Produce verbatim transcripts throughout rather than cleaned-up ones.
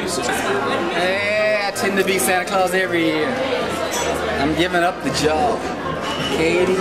news. Hey, I tend to be Santa Claus every year. I'm giving up the job. Katie.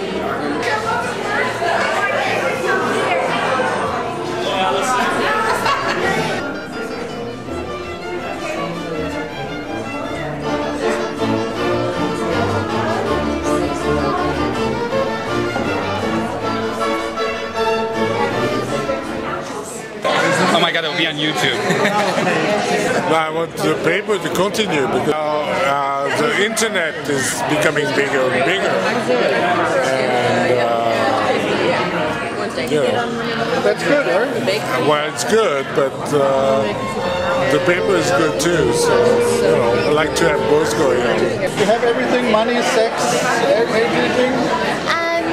Oh my God, it will be on YouTube. No, I want the paper to continue because uh, the internet is becoming bigger and bigger. And, uh, yeah. That's good, right? Well, it's good, but uh, the paper is good too. So, you know, I like to have both going on. You have everything, money, sex, everything? Um,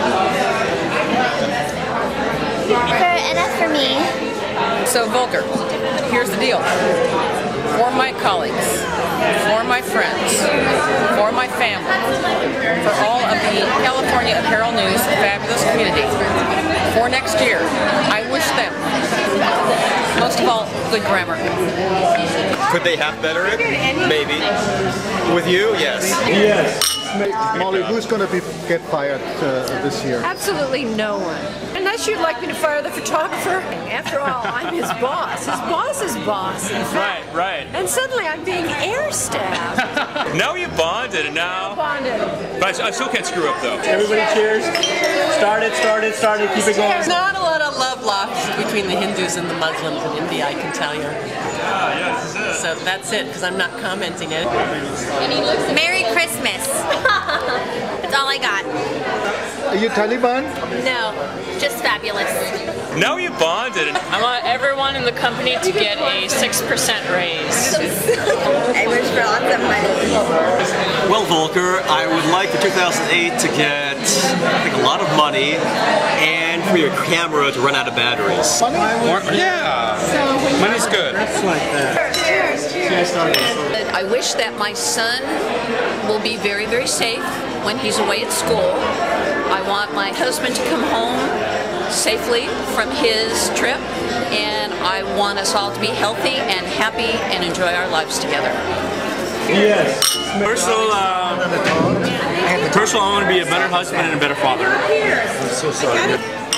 for, enough for me. So Volker, here's the deal. For my colleagues, for my friends, for my family, for all of the California Apparel News fabulous community, for next year, I wish them, most of all, good grammar. Could they have bettered it? Maybe. With you, yes. Yes. Molly, who's going to be get fired uh, this year? Absolutely no one. Unless you'd like me to fire the photographer. After all, I'm his boss. His boss's boss. Right, right. And suddenly I'm being air staffed. Now you bonded, now. Bonded. But I, I still can't screw up though. Everybody cheers. Start it, start it, start it, keep it going. There's not a lot of love lost between the Hindus and the Muslims in India, I can tell you. Yeah, yeah, this is it. So that's it, because I'm not commenting it. Merry Christmas. That's all I got. Are you Taliban? No, just fabulous. Now you bonded. I want everyone in the company to get a six percent raise. I wish for lots of money. Well, Volker, I would like for two thousand eight to get, I think, a lot of money and for your camera to run out of batteries. Money? Yeah. Money's good. That's like that. Cheers, cheers. I wish that my son will be very, very safe when he's away at school. I want my husband to come home safely from his trip, and I want us all to be healthy and happy and enjoy our lives together. Yes. Personal, uh, personal, I want to be a better husband and a better father. I'm so sorry.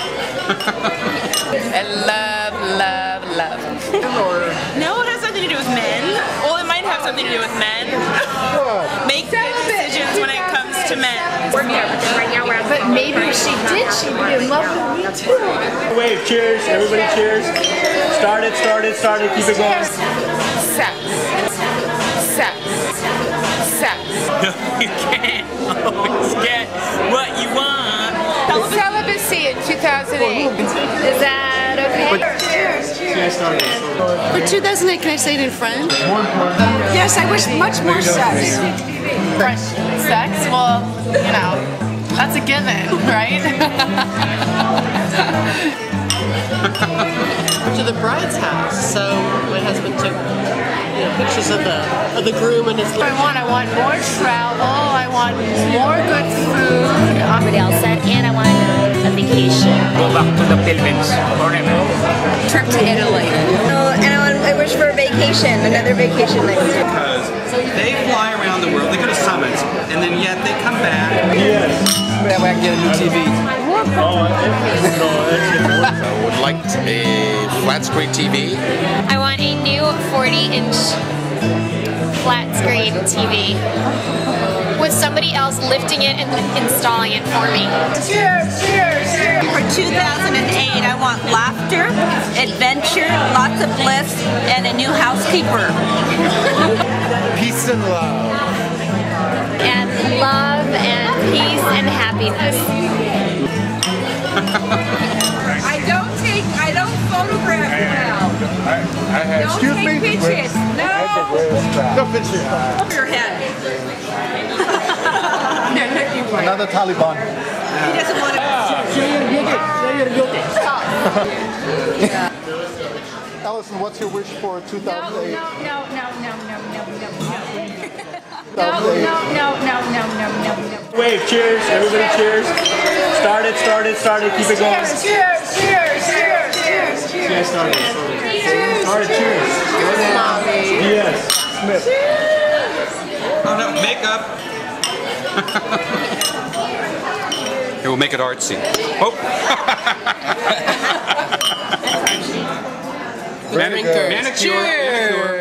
And love, love, love. No, it has nothing to do with men. Well, it might have something to do with men. Make good decisions when it comes to men. But maybe if she did, she'd be in love with me too. Wave, cheers, everybody cheers. Start it, start it, start it, keep it going. Sex. Sex. Sex. You can't always get what you want. Celibacy in two thousand eight. Is that okay? Cheers, cheers. For two thousand eight, can I say it in French? Yes, I wish much more sex. French sex? Well, you know, that's a given, right? To the bride's house, so my husband took, you know, pictures of the of the groom and his. I want, I want more travel. I want more good food. Everybody else said, and I want a vacation. Go back to the Philippines forever. Trip to Italy. Oh, and I, want, I wish for a vacation, another vacation next year. Because they fly around the world, they go to summits, and then yet they come back. Yes. That way I can get a new T V. I would like a flat screen T V. I want a new forty inch flat screen T V with somebody else lifting it and installing it for me. Cheers, cheers, cheers. For two thousand eight, I want laughter, adventure, lots of bliss, and a new housekeeper. Peace and love. And love and peace and happiness. I don't take, I don't photograph now. I, I have, Don't excuse take me? pictures. No. No pictures. Over your head. Another Taliban. He doesn't want to. Allison, what's your wish for two thousand eight? No, no, no, no, no, no, no, no. No, no, no, no, no, no, no, no. Wave, cheers, everybody cheers. Start it, start it, start it, keep it going. Cheers, cheers, cheers, cheers, cheers, cheers. Cheers, start it, start it. Start it, cheers. Yes. Smith. Oh no, makeup. It will make it artsy. Oh. Manicure. Manicure. Manicure.